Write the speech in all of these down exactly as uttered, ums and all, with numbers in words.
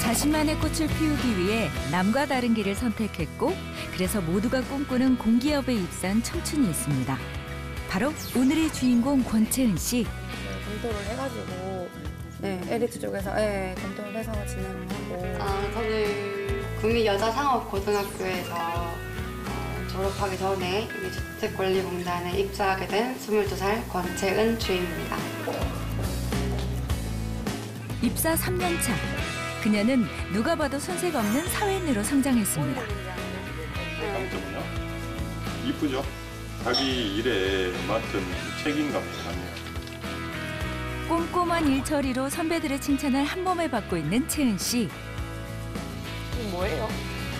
자신만의 꽃을 피우기 위해 남과 다른 길을 선택했고 그래서 모두가 꿈꾸는 공기업에 입사한 청춘이 있습니다. 바로 오늘의 주인공 권채은 씨. 네, 검토를 해가지고 네, 엘리트 쪽에서 네, 검토를 해서 진행을 하고. 아, 저는 구미여자상업고등학교에서 어, 졸업하기 전에 여기 주택관리공단에 입사하게 된 스물두 살 권채은 주임입니다. 입사 삼 년 차. 그녀는 누가 봐도 손색 없는 사회인으로 성장했습니다. 장점은요? 이쁘죠? 자기 일에 맡은 책임감이 강해요. 꼼꼼한 일처리로 선배들의 칭찬을 한 몸에 받고 있는 채은 씨. 이게 뭐예요?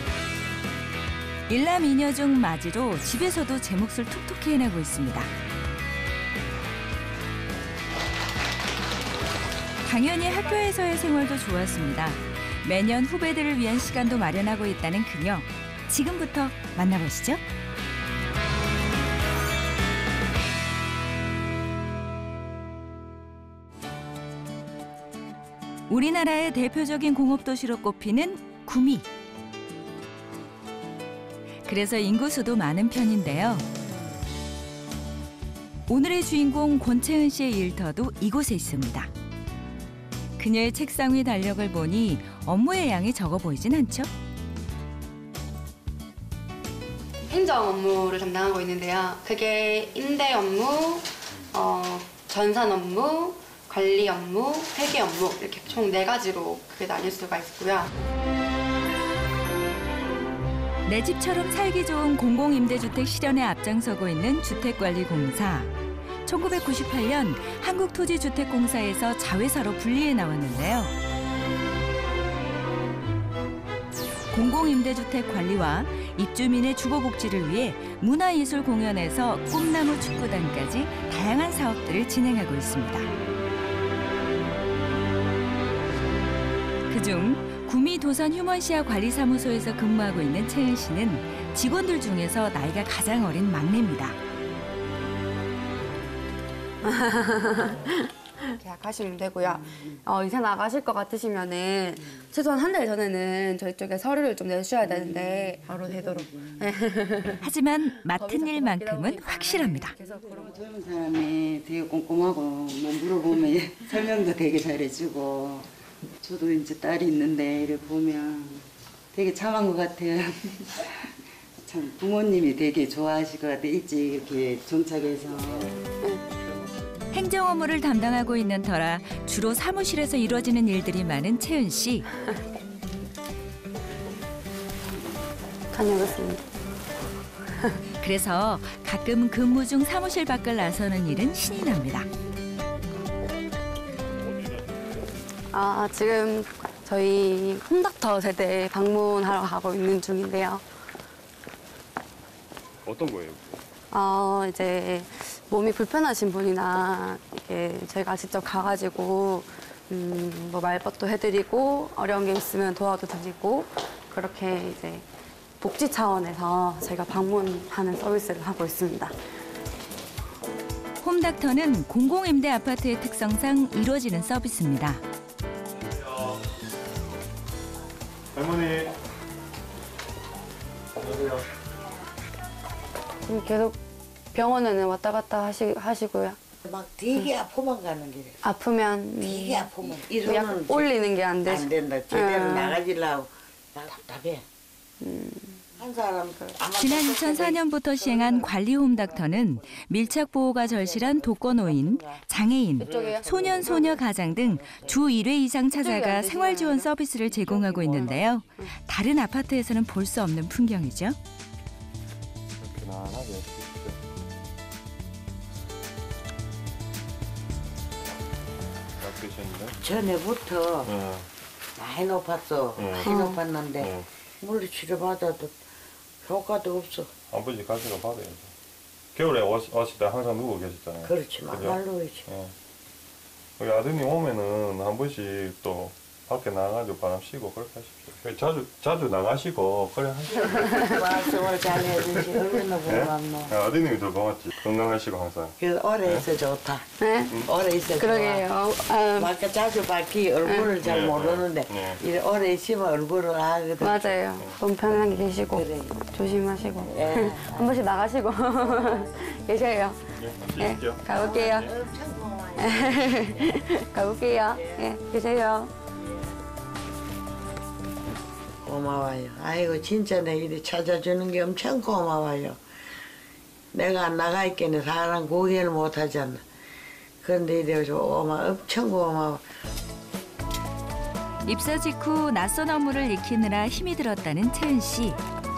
일남 이녀 중 맞이로 집에서도 제 몫을 톡톡히 해내고 있습니다. 당연히 학교에서의 생활도 좋았습니다. 매년 후배들을 위한 시간도 마련하고 있다는 그녀. 지금부터 만나보시죠. 우리나라의 대표적인 공업도시로 꼽히는 구미. 그래서 인구수도 많은 편인데요. 오늘의 주인공 권채은 씨의 일터도 이곳에 있습니다. 그녀의 책상 위 달력을 보니 업무의 양이 적어 보이진 않죠? 행정 업무를 담당하고 있는데요. 그게 임대 업무, 어, 전산 업무, 관리 업무, 회계 업무 이렇게 총 네 가지로 크게 나뉠 수가 있고요. 내 집처럼 살기 좋은 공공임대주택 실현에 앞장서고 있는 주택관리공사. 천구백구십팔 년 한국토지주택공사에서 자회사로 분리해 나왔는데요. 공공임대주택 관리와 입주민의 주거복지를 위해 문화예술 공연에서 꿈나무 축구단까지 다양한 사업들을 진행하고 있습니다. 그중 구미 도산 휴먼시아 관리사무소에서 근무하고 있는 채은 씨는 직원들 중에서 나이가 가장 어린 막내입니다. 계약하시면 되고요. 어, 이사 나가실 것 같으시면은 최소한 한 달 전에는 저희 쪽에 서류를 좀 내주셔야 되는데 바로 되도록. 하지만 맡은 일만큼은 확실합니다. 젊은 사람이 되게 꼼꼼하고 뭐 물어보면 설명도 되게 잘해주고 저도 이제 딸이 있는데 이렇게 보면 되게 참한 것 같아요. 참 부모님이 되게 좋아하실 것 같아요. 일찍 이렇게 정착해서. 행정 업무를 담당하고 있는 터라 주로 사무실에서 이루어지는 일들이 많은 채은 씨. 다녀오겠습니다. 그래서 가끔 근무 중 사무실 밖을 나서는 일은 신이 납니다. 아, 지금 저희 홈닥터 세대 방문하러 가고 있는 중인데요. 어떤 거예요? 어, 이제 몸이 불편하신 분이나 이렇게 저희가 직접 가가지고 음, 뭐 말벗도 해드리고 어려운 게 있으면 도와도 드리고 그렇게 이제 복지 차원에서 저희가 방문하는 서비스를 하고 있습니다. 홈닥터는 공공임대 아파트의 특성상 이루어지는 서비스입니다. 할머니. 안녕하세요. 지금 계속 병원에는 왔다 갔다 하시, 하시고요. 막 되게 응. 아프면 가는 길에. 아프면 되게 음, 아프면 약 올리는 게 안 되죠. 안 된다. 제대로 음. 나가지려고 나 답답해. 음. 한 사람 지난 이천사 년부터 시행한 관리 홈닥터는 밀착 보호가 절실한 독거노인, 장애인, 소년 소녀 가장 등 주 일 회 이상 찾아가 생활 지원 서비스를 제공하고 있는데요. 다른 아파트에서는 볼 수 없는 풍경이죠. 편안하게. 전에부터 네. 많이 높았어. 네. 많이 높았는데 네. 물리 치료받아도 효과도 없어. 아버지 가시가 받아야죠. 겨울에 왔, 왔을 때 항상 누워 계셨잖아요. 그렇지, 그죠? 말로이지. 예. 우리 아드님 오면은 한 번씩 또 밖에 나가가지고 바람 쐬고 그렇게 하십시오. 그래, 자주 자주 나가시고 그래 하십시오. 말씀을 잘 해주시 얼마나 고맙노. 네, 아드님이 더 고맙지. 건강하시고 항상. 그래서 오래 있어 좋다. 네. 오래 있어 좋아. 그러게요. 아, 아까 자주 밝히 얼굴을 잘 네, 모르는데 네. 이래 오래 있으면 얼굴을 알거든. 맞아요. 너무 편하게 계시고 그래. 조심하시고 예. 한 번씩 나가시고 계셔요. 네, 네, 가십시오. 가볼게요. 가볼게요. 예, 계세요. 고마워요. 아이고 진짜 내 이리 찾아주는 게 엄청 고마워요. 내가 안 나가 있기는 사람 구경을 못 하잖아. 그런데 이래 고마 엄청 고마워. 입사 직후 낯선 업무를 익히느라 힘이 들었다는 채은 씨.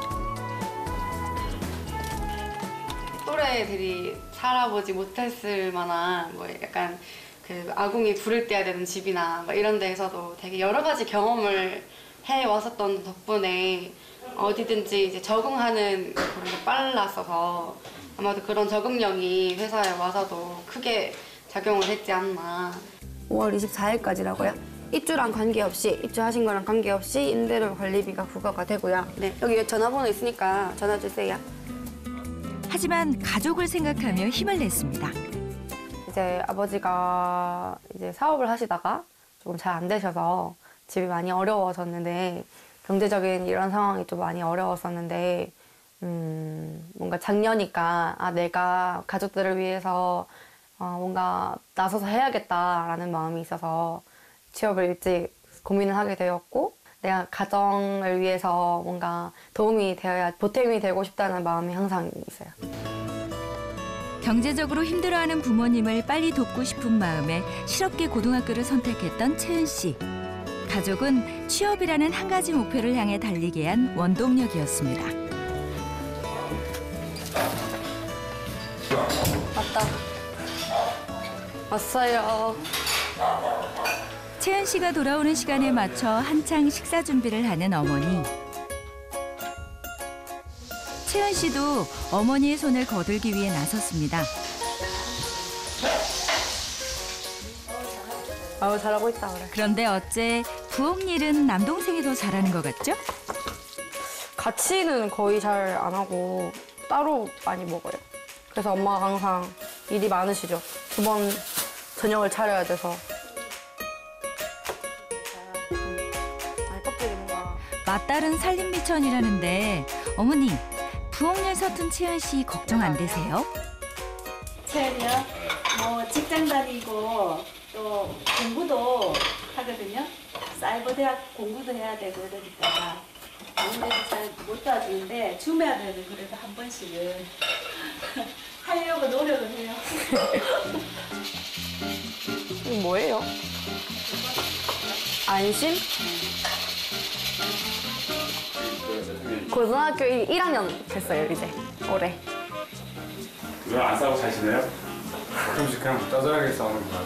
또래들이 살아보지 못했을 만한 뭐 약간 그 아궁이 불을 떼야 되는 집이나 뭐 이런 데에서도 되게 여러 가지 경험을 해 왔었던 덕분에 어디든지 이제 적응하는 그런 게 빨랐어서 아마도 그런 적응력이 회사에 와서도 크게 작용을 했지 않나. 오월 이십사일까지라고요? 입주랑 관계없이, 입주하신 거랑 관계없이 임대료 관리비가 부과가 되고요. 네, 여기 전화번호 있으니까 전화 주세요. 하지만 가족을 생각하며 힘을 냈습니다. 이제 아버지가 이제 사업을 하시다가 조금 잘 안 되셔서 집이 많이 어려워졌는데 경제적인 이런 상황이 좀 많이 어려웠었는데 음, 뭔가 작년이니까 아 내가 가족들을 위해서 어, 뭔가 나서서 해야겠다라는 마음이 있어서 취업을 일찍 고민을 하게 되었고 내가 가정을 위해서 뭔가 도움이 되어야 보탬이 되고 싶다는 마음이 항상 있어요. 경제적으로 힘들어하는 부모님을 빨리 돕고 싶은 마음에 실업계 고등학교를 선택했던 채은 씨. 가족은 취업이라는 한 가지 목표를 향해 달리게 한 원동력이었습니다. 왔다. 왔어요. 채은 씨가 돌아오는 시간에 맞춰 한창 식사 준비를 하는 어머니. 채은 씨도 어머니의 손을 거들기 위해 나섰습니다. 아우 잘하고 있다 그래. 그런데 어째 부엌 일은 남동생이 더 잘하는 것 같죠? 같이는 거의 잘 안 하고 따로 많이 먹어요. 그래서 엄마가 항상 일이 많으시죠. 두 번 저녁을 차려야 돼서. 아니 껍질이 뭔가. 맞다른 살림 미천이라는데 어머니 부엌일 서툰 채은 씨 걱정 안 되세요? 채연이요? 뭐 직장 다니고 또 공부도 하거든요. 사이버 대학 공부도 해야 되고 그러니까 아무래도 잘 못 도와주는데 주말에는 그래도 한 번씩은 하려고 노력을 해요. 이거 뭐예요? 안심? 고등학교 일 학년 됐어요 이제 올해. 왜 안 싸우고 잘 지내요? 가끔씩 그냥 짜잘하게 싸우는 거야.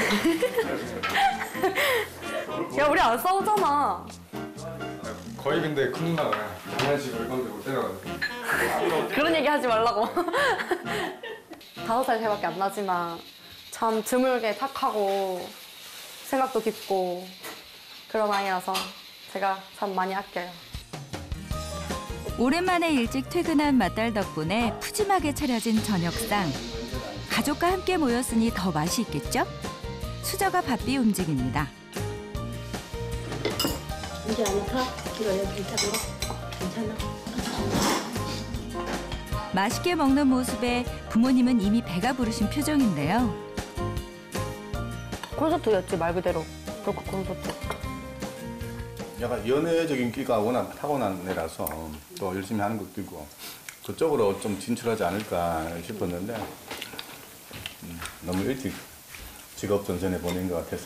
야 우리 안 싸우잖아. 거의 근데 큰 누나가 장난치고 이건데 못 때려가지고. 그런 얘기 하지 말라고. 다섯 살 차이밖에 안 나지만 참 드물게 착하고 생각도 깊고 그런 아이라서 제가 참 많이 아껴요. 오랜만에 일찍 퇴근한 맏딸 덕분에 푸짐하게 차려진 저녁상. 가족과 함께 모였으니 더 맛이 있겠죠? 수저가 바삐 움직입니다. 이제 안 아파? 이거 여기 괜찮아? 괜찮아? 맛있게 먹는 모습에 부모님은 이미 배가 부르신 표정인데요. 콘서트였지 말 그대로. 벽곡 콘서트. 약간 연애적인 끼가 워낙 타고난 애라서 또 열심히 하는 것도 있고 그쪽으로 좀 진출하지 않을까 싶었는데 음, 너무 일찍 직업 전선에 보낸 것 같아서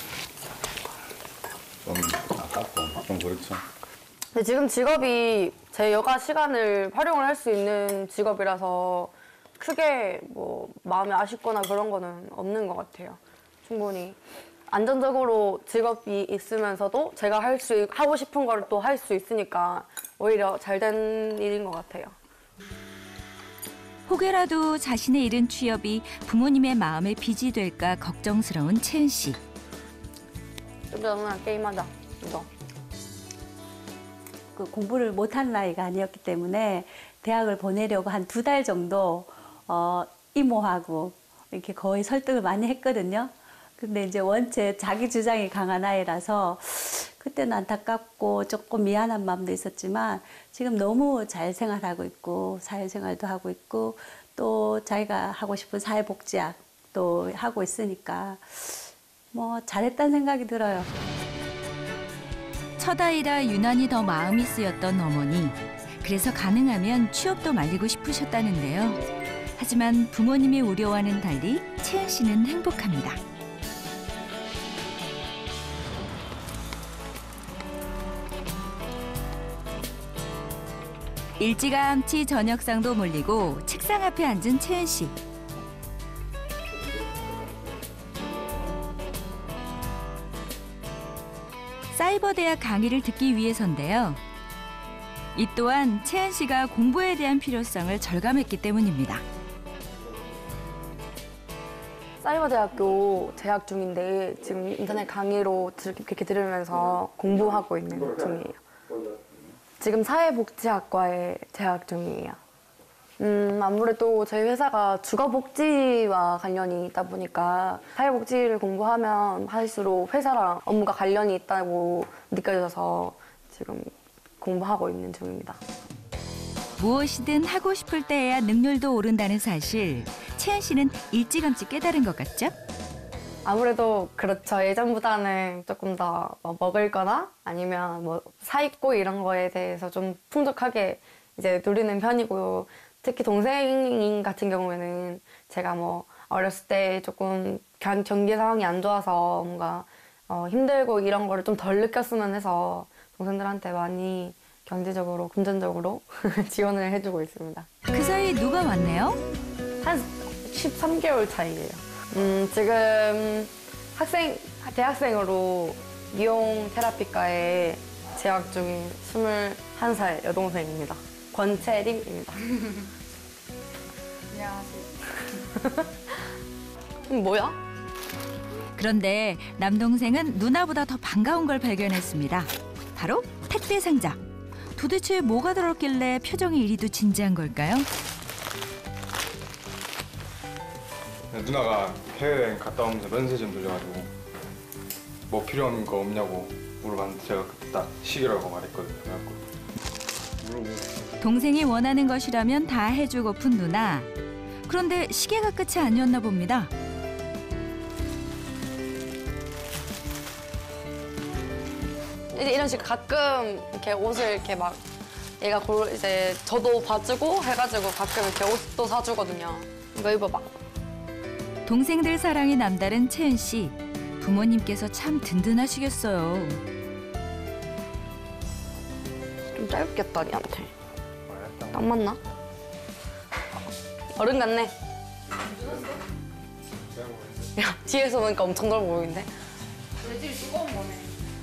좀 아깝고 좀 그렇죠. 근데 지금 직업이 제 여가 시간을 활용을 할 수 있는 직업이라서 크게 뭐 마음이 아쉽거나 그런 거는 없는 것 같아요. 충분히 안정적으로 직업이 있으면서도 제가 할 수 하고 싶은 걸 또 할 수 있으니까 오히려 잘 된 일인 것 같아요. 혹여라도 자신의 잃은 취업이 부모님의 마음에 빚이 될까 걱정스러운 채은 씨. 그래서 누나 게임하자. 이거. 그 공부를 못한 나이가 아니었기 때문에 대학을 보내려고 한 두 달 정도 어, 이모하고 이렇게 거의 설득을 많이 했거든요. 근데 이제 원체 자기 주장이 강한 아이라서 그때는 안타깝고 조금 미안한 마음도 있었지만 지금 너무 잘 생활하고 있고 사회생활도 하고 있고 또 자기가 하고 싶은 사회복지학도 하고 있으니까 뭐 잘했다는 생각이 들어요. 첫 아이라 유난히 더 마음이 쓰였던 어머니. 그래서 가능하면 취업도 말리고 싶으셨다는데요. 하지만 부모님의 우려와는 달리 채은 씨는 행복합니다. 일찌감치 저녁상도 몰리고 책상 앞에 앉은 채은 씨. 사이버대학 강의를 듣기 위해서인데요. 이 또한 채은 씨가 공부에 대한 필요성을 절감했기 때문입니다. 사이버대학교 재학 중인데 지금 인터넷 강의로 그렇게 들으면서 공부하고 있는 중이에요. 지금 사회복지학과에 재학 중이에요. 음, 아무래도 저희 회사가 주거복지와 관련이 있다 보니까 사회복지를 공부하면 할수록 회사랑 업무가 관련이 있다고 느껴져서 지금 공부하고 있는 중입니다. 무엇이든 하고 싶을 때에야 능률도 오른다는 사실, 채은 씨는 일찌감치 깨달은 것 같죠? 아무래도 그렇죠. 예전보다는 조금 더 뭐 먹을 거나 아니면 뭐 사입고 이런 거에 대해서 좀 풍족하게 이제 누리는 편이고, 특히 동생 같은 경우에는 제가 뭐 어렸을 때 조금 경기 상황이 안 좋아서 뭔가 어 힘들고 이런 거를 좀 덜 느꼈으면 해서 동생들한테 많이 경제적으로, 금전적으로 지원을 해주고 있습니다. 그 사이 누가 왔네요? 한 십삼 개월 차이예요. 음, 지금 학생, 대학생으로 미용 테라피과에 재학 중인 스물한 살 여동생입니다. 권채림입니다. 안녕하세요. 뭐야? 그런데 남동생은 누나보다 더 반가운 걸 발견했습니다. 바로 택배 상자. 도대체 뭐가 들었길래 표정이 이리도 진지한 걸까요? 누나가 해외여행 갔다 오면서 면세 좀 돌려가지고 뭐 필요한 거 없냐고 물어봤는데 제가 그때 딱 시계라고 말했거든요. 그래갖고 동생이 원하는 것이라면 다 해주고픈 누나. 그런데 시계가 끝이 아니었나 봅니다. 이제 이런 식으로 가끔 이렇게 옷을 이렇게 막 얘가 골 이제 저도 봐주고 해가지고 가끔 이렇게 옷도 사주거든요. 이거 입어봐. 동생들 사랑이 남다른 채은 씨. 부모님께서 참 든든하시겠어요. 좀 짧겠다, 니한테. 딱 맞나? 어른 같네. 야, 뒤에서 보니까 엄청 넓어 보이는데? 내 집이 뜨거운 거네.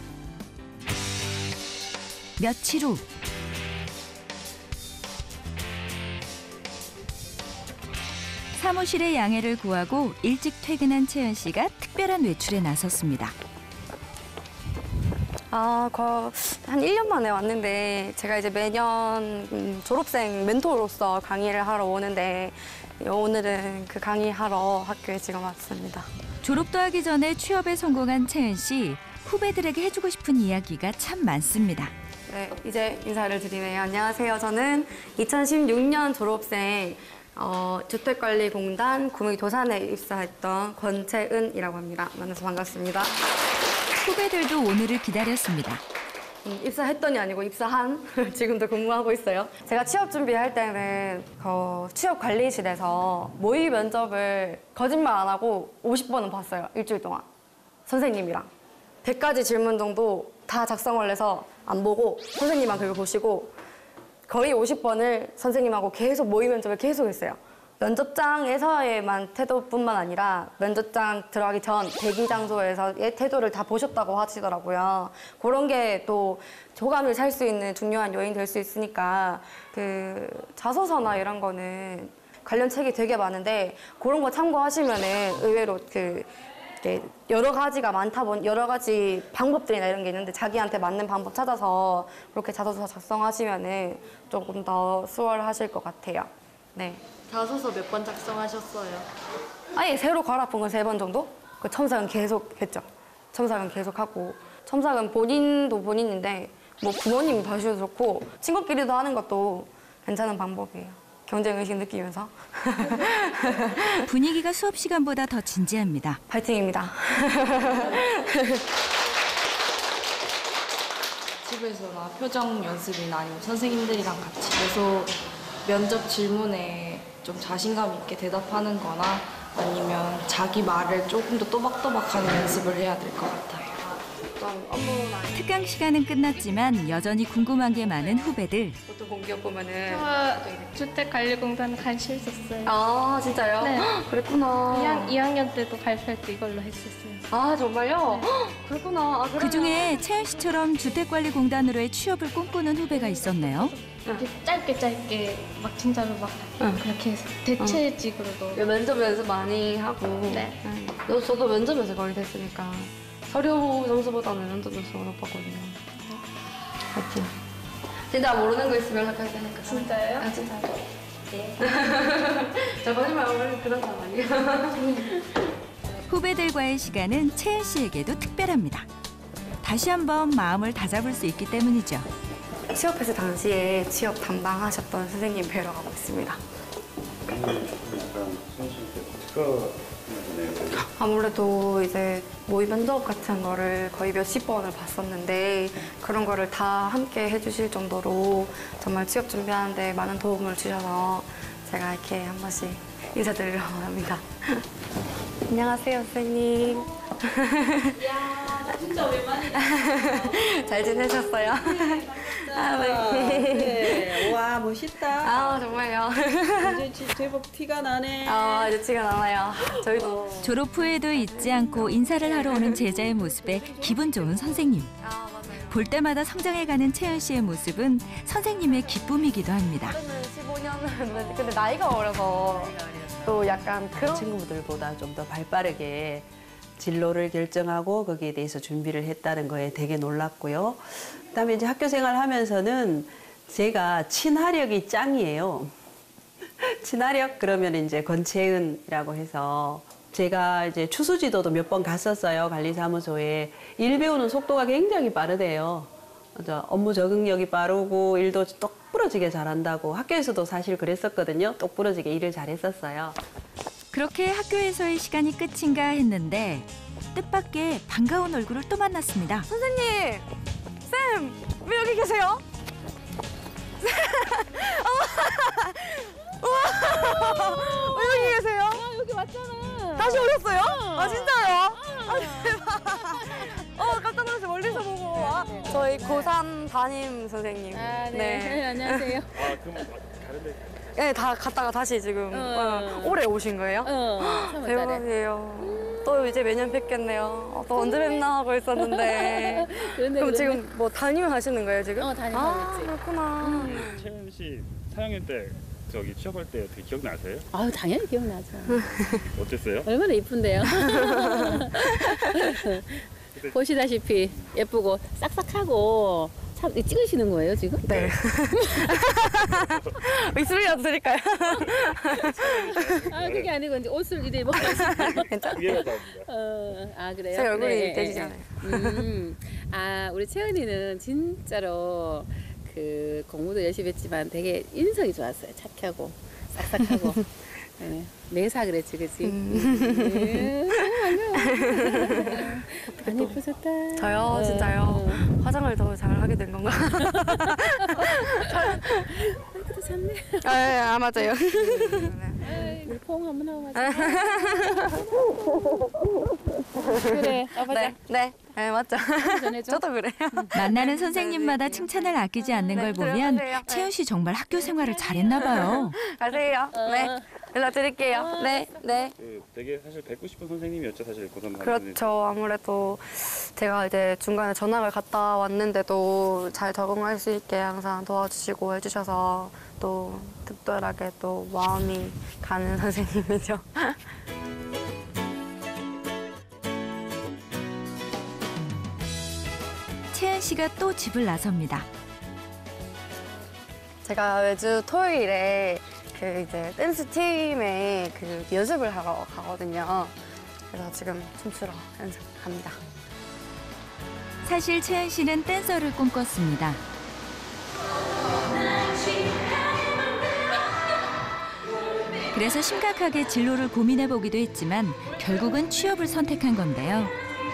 며칠 후. 사무실의 양해를 구하고 일찍 퇴근한 채은 씨가 특별한 외출에 나섰습니다. 아, 한 일 년 만에 왔는데 제가 이제 매년 졸업생 멘토로서 강의를 하러 오는데 오늘은 그 강의하러 학교에 지금 왔습니다. 졸업도 하기 전에 취업에 성공한 채은 씨. 후배들에게 해주고 싶은 이야기가 참 많습니다. 네, 이제 인사를 드리네요. 안녕하세요. 저는 이천십육 년 졸업생 어, 주택관리공단 구미도산에 입사했던 권채은이라고 합니다. 만나서 반갑습니다. 후배들도 오늘을 기다렸습니다. 음, 입사했더니 아니고 입사한 지금도 근무하고 있어요. 제가 취업 준비할 때는 어, 취업관리실에서 모의 면접을 거짓말 안 하고 오십 번은 봤어요. 일주일 동안. 선생님이랑. 백 가지 질문 정도 다 작성을 해서 안 보고 선생님만 그걸 보시고 거의 오십 번을 선생님하고 계속 모의 면접을 계속 했어요. 면접장에서의만 태도뿐만 아니라 면접장 들어가기 전 대기 장소에서의 태도를 다 보셨다고 하시더라고요. 그런 게 또 호감을 살 수 있는 중요한 요인 될 수 있으니까 그 자소서나 이런 거는 관련 책이 되게 많은데 그런 거 참고하시면은 의외로 그 이렇게 여러 가지가 많다 보니 여러 가지 방법들이나 이런 게 있는데 자기한테 맞는 방법 찾아서 그렇게 자소서 작성하시면은 조금 더 수월하실 것 같아요. 네. 자소서 몇 번 작성하셨어요? 아예 새로 갈아픈 건 세 번 정도? 그 첨삭은 계속 했죠. 첨삭은 계속 하고 첨삭은 본인도 본인인데 뭐 부모님이 봐주셔도 좋고 친구끼리도 하는 것도 괜찮은 방법이에요. 경쟁의식 느끼면서. 분위기가 수업 시간보다 더 진지합니다. 파이팅입니다. 집에서나 표정 연습이나 아니면 선생님들이랑 같이 계속 면접 질문에 좀 자신감 있게 대답하는 거나 아니면 자기 말을 조금 더 또박또박하는 연습을 해야 될 것 같아요. 특강 시간은 끝났지만 여전히 궁금한 게 많은 후배들. 보통 공기업 보면은 주택관리공단 관심 있었어요. 아 진짜요? 네. 헉, 그랬구나. 이 학년 때도 발표할 때 이걸로 했었어요. 아 정말요? 네. 헉, 그랬구나. 아, 그러면... 그중에 채연 씨처럼 주택관리공단으로의 취업을 꿈꾸는 후배가 있었네요. 이렇게 짧게 짧게 막 진짜로 막 응. 그렇게 해서 대체직으로도. 응. 면접 연습 많이 하고. 네. 응. 저- 저도 면접 연습 거의 됐으니까 서류 점수보다는 면접 점수가 높았거든요. 파이팅. 진짜 모르는 거 있으면 연락할 테니까. 진짜요? 아 진짜. 네. 저 거짓말 원래 그런 사람 아니에요. 후배들과의 시간은 채연 씨에게도 특별합니다. 다시 한번 마음을 다잡을 수 있기 때문이죠. 취업했을 당시에 취업 담당하셨던 선생님 뵈러 가고 있습니다. 아무래도 이제 모의 면접 같은 거를 거의 몇십 번을 봤었는데 그런 거를 다 함께 해주실 정도로 정말 취업 준비하는데 많은 도움을 주셔서 제가 이렇게 한 번씩 인사드리려고 합니다. 안녕하세요, 선생님. 야, 진짜 오랜만이다. 잘 지내셨어요? 아, 네. 네. 와 멋있다. 아 정말요. 이제 제법 티가 나네. 아 이제 티가 나나요. 저희도 졸업 후에도 잊지 않고 인사를 하러 오는 제자의 모습에 기분 좋은 선생님. 아 맞아요. 볼 때마다 성장해가는 채연 씨의 모습은 선생님의 기쁨이기도 합니다. 저는 십오 년은 근데 나이가 어려서 또 약간 그런 친구들보다 좀 더 발빠르게 진로를 결정하고 거기에 대해서 준비를 했다는 거에 되게 놀랐고요. 그다음에 이제 학교 생활하면서는 제가 친화력이 짱이에요. 친화력 그러면 이제 권채은이라고 해서 제가 이제 추수지도도 몇 번 갔었어요. 관리사무소에. 일 배우는 속도가 굉장히 빠르대요. 맞아. 업무 적응력이 빠르고 일도 똑부러지게 잘한다고 학교에서도 사실 그랬었거든요. 똑부러지게 일을 잘했었어요. 그렇게 학교에서의 시간이 끝인가 했는데 뜻밖의 반가운 얼굴을 또 만났습니다. 선생님! 쌤! 왜 여기 계세요? 왜 여기 계세요? 아, 여기 왔잖아. 다시 오셨어요? 아 진짜요? 아 대박. 어 깜짝 놀라서 멀리서 보고. 아, 저희 고삼 담임 선생님. 아, 네. 네. 안녕하세요. 아, 그럼 다른 데 네, 다 갔다가 다시 지금 어. 어, 올해 오신 거예요? 어, 삼월 달에. 대박이에요. 또 이제 매년 뵙겠네요. 어, 또 언제 뵙나 하고 있었는데. 그런데 그럼 그러면- 지금 뭐 담임을 하시는 거예요 지금? 어, 담임을 아 했지. 그렇구나. 채연 씨 사 학년 때 저기 취업할 때 어떻게 기억나세요? 아유, 당연히 기억나죠. 어땠어요? 얼마나 이쁜데요? 보시다시피 예쁘고 싹싹하고 참 찍으시는 거예요 지금? 네. 입술이라도 드릴까요? 아 그게 아니고 이제 옷을 이래 입어서 괜찮아요. 그게 다 어, 아 그래요? 제 얼굴이 네, 되시잖아요. 음, 아 우리 채은이는 진짜로 그 공부도 열심히 했지만 되게 인성이 좋았어요. 착하고 싹싹하고. 네, 매사 그랬지, 그치? 음. 많이 예쁘셨다. 저요? 어, 진짜요? 어. 화장을 더 잘 하게 된 건가? 그래도 좋네. 아, 예, 아 맞아요. 아이, 우리 포옹 한번 하고 가자. 그래, 가보자. 네, 네, 네 맞죠. 전해줘. 저도 그래요. 만나는 선생님마다 칭찬을 아끼지 않는 걸 보면 채연 씨 정말 학교 생활을 잘했나 봐요. 가세요. 네, 연락드릴게요. 네, 네. 그 되게 사실 뵙고 싶은 선생님이었죠, 사실 고삼 그렇죠. 아무래도 제가 이제 중간에 전학을 갔다 왔는데도 잘 적응할 수 있게 항상 도와주시고 해주셔서 또 특별하게 또 마음이 가는 선생님이죠. 씨가 또 집을 나섭니다. 제가 매주 토요일에 그 이제 댄스 팀에 그 연습을 하러 가거든요. 그래서 지금 춤추러 연습합니다. 사실 채연 씨는 댄서를 꿈꿨습니다. 그래서 심각하게 진로를 고민해보기도 했지만 결국은 취업을 선택한 건데요.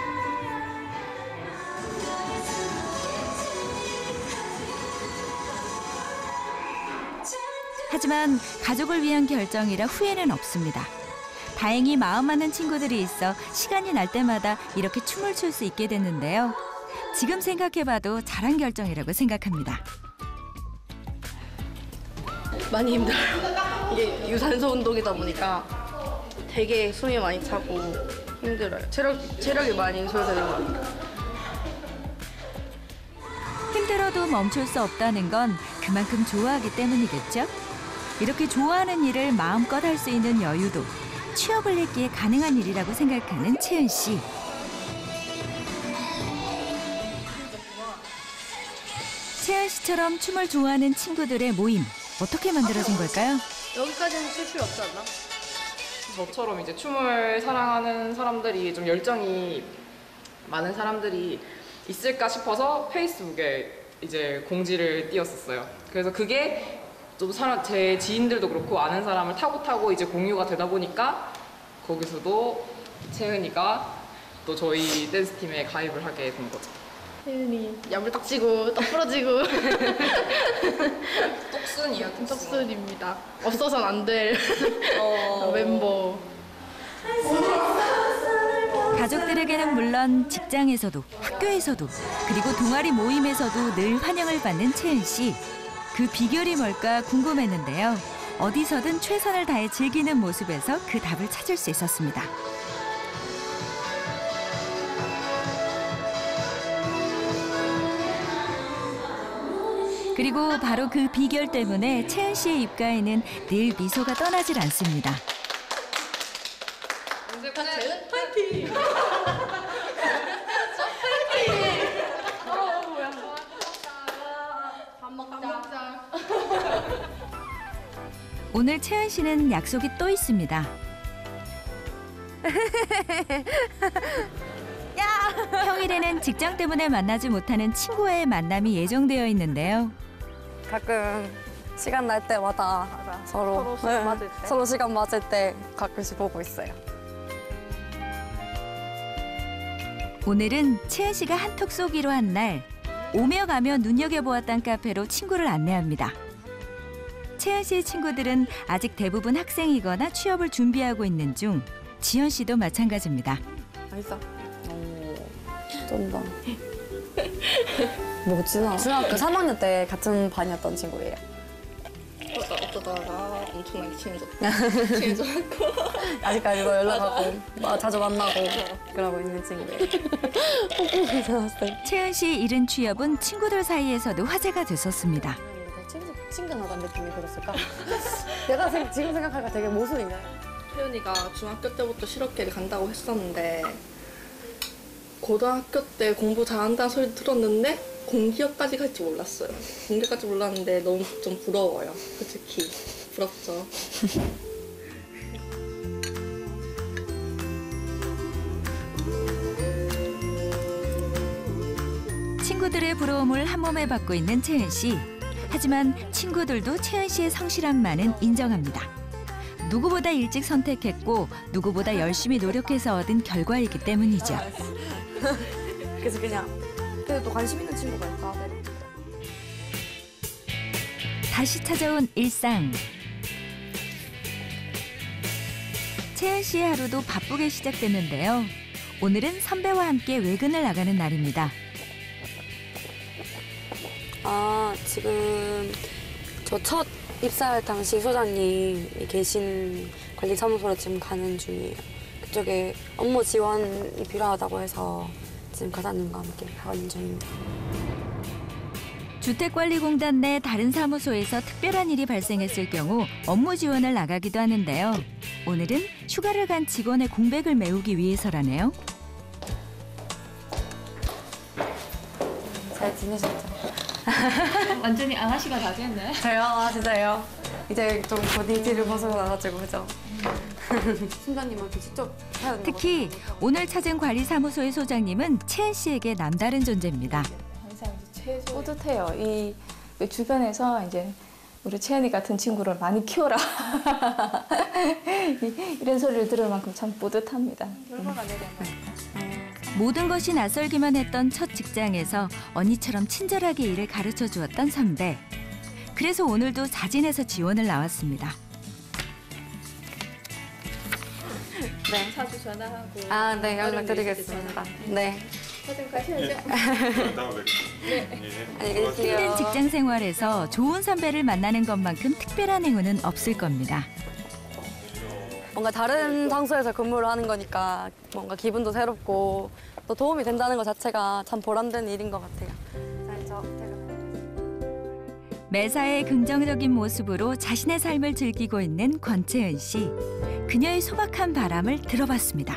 하지만 가족을 위한 결정이라 후회는 없습니다. 다행히 마음 맞는 친구들이 있어 시간이 날 때마다 이렇게 춤을 출 수 있게 됐는데요. 지금 생각해봐도 잘한 결정이라고 생각합니다. 많이 힘들어요. 이게 유산소 운동이다 보니까 되게 숨이 많이 차고 힘들어요. 체력, 체력이 많이 소요되는 것 같아요. 힘들어도 멈출 수 없다는 건 그만큼 좋아하기 때문이겠죠? 이렇게 좋아하는 일을 마음껏 할 수 있는 여유도 취업을 했기에 가능한 일이라고 생각하는 채연 씨. 채연 씨처럼 춤을 좋아하는 친구들의 모임 어떻게 만들어진 걸까요? 여기까지는 칠 필요 없지 않나? 저처럼 이제 춤을 사랑하는 사람들이 좀 열정이 많은 사람들이 있을까 싶어서 페이스북에 이제 공지를 띄웠었어요. 그래서 그게 좀 사람, 제 지인들도 그렇고 아는 사람을 타고 타고 이제 공유가 되다 보니까 거기서도 채은이가 또 저희 댄스팀에 가입을 하게 된 거죠. 채은이 야물딱지고 떡 부러지고 똑순이요, 똑순. 떡순입니다. 없어서는 안 될 어... 멤버. 가족들에게는 물론 직장에서도 학교에서도 그리고 동아리 모임에서도 늘 환영을 받는 채은 씨. 그 비결이 뭘까 궁금했는데요. 어디서든 최선을 다해 즐기는 모습에서 그 답을 찾을 수 있었습니다. 그리고 바로 그 비결 때문에 채은 씨의 입가에는 늘 미소가 떠나질 않습니다. 파이팅! 오늘 채은 씨는 약속이 또 있습니다. 평일에는 직장 때문에 만나지 못하는 친구와의 만남이 예정되어 있는데요. 가끔 시간 날 때마다 서로, 서로 시간 네, 맞을 때? 서로 시간 맞을 때 가끔씩 보고 있어요. 오늘은 채은 씨가 한턱 쏘기로 한 날 오며 가며 눈여겨보았던 카페로 친구를 안내합니다. 채은 씨의 친구들은 아직 대부분 학생이거나 취업을 준비하고 있는 중 지연 씨도 마찬가지입니다. 맛있어. 오, 쩐다. 뭐지? 중학교 삼 학년 때 같은 반이었던 친구예요. 어쩌다, 어쩌다가 엄청나게 친해졌다. 친해졌고. 아직까지도 연락하고 마- 자주 만나고 그러고 있는 친구예요. 채은 씨의 이른 취업은 친구들 사이에서도 화제가 됐었습니다. 친근하다는 느낌이 들었을까? 내가 생- 지금 생각하니까 되게 모순이네. 채연이가 중학교 때부터 실업계를 간다고 했었는데 고등학교 때 공부 잘한다는 소리 들었는데 공기업까지 갈 줄 몰랐어요. 공기까지 몰랐는데 너무 좀 부러워요. 솔직히 부럽죠. 친구들의 부러움을 한 몸에 받고 있는 채은 씨. 하지만 친구들도 채은 씨의 성실함만은 인정합니다. 누구보다 일찍 선택했고 누구보다 열심히 노력해서 얻은 결과이기 때문이죠. 그래서 그냥 그래도 관심 있는 친구가 있다. 다시 찾아온 일상. 채은 씨의 하루도 바쁘게 시작됐는데요. 오늘은 선배와 함께 외근을 나가는 날입니다. 아, 지금 저 첫 입사할 당시 소장님이 계신 관리사무소로 지금 가는 중이에요. 그쪽에 업무 지원이 필요하다고 해서 지금 과장님과 함께 가는 중입니다. 주택관리공단 내 다른 사무소에서 특별한 일이 발생했을 경우 업무 지원을 나가기도 하는데요. 오늘은 휴가를 간 직원의 공백을 메우기 위해서라네요. 제 잘 지내셨죠? 완전히 아가씨가 다 됐네. 저요? 아, 진짜요? 이제 좀 곧 이지를 벗어나가지고, 그죠? 순자님한테 직접 해야 되는 특히 오늘 찾은 관리사무소의 소장님은 채은 씨에게 남다른 존재입니다. 항상 이제 최소 뿌듯해요. 이 주변에서 이제 우리 채연이 같은 친구를 많이 키워라. 이런 소리를 들을 만큼 참 뿌듯합니다. 모든 것이 낯설기만 했던 첫 직장에서 언니처럼 친절하게 일을 가르쳐 주었던 선배. 그래서 오늘도 자진해서 지원을 나왔습니다. 네. 자주 전화하고. 아, 네, 연락드리겠습니다. 네. 사진 가셔야죠. 안녕히 계세요. 힘든 직장 생활에서 좋은 선배를 만나는 것만큼 특별한 행운은 없을 겁니다. 뭔가 다른 장소에서 근무를 하는 거니까 뭔가 기분도 새롭고 또 도움이 된다는 것 자체가 참 보람된 일인 것 같아요. 자, 저 매사에 긍정적인 모습으로 자신의 삶을 즐기고 있는 권채은 씨. 그녀의 소박한 바람을 들어봤습니다.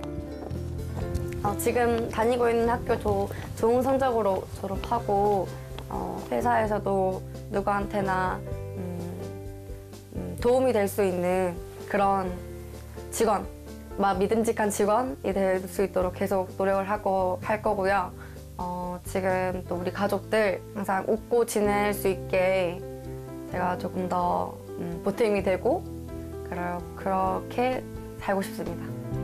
어, 지금 다니고 있는 학교 조, 좋은 성적으로 졸업하고 어, 회사에서도 누구한테나 음, 음, 도움이 될 수 있는 그런 직원, 막 믿음직한 직원이 될 수 있도록 계속 노력을 하고 할 거고요. 어, 지금 또 우리 가족들 항상 웃고 지낼 수 있게 제가 조금 더 음, 보탬이 되고 그러, 그렇게 살고 싶습니다.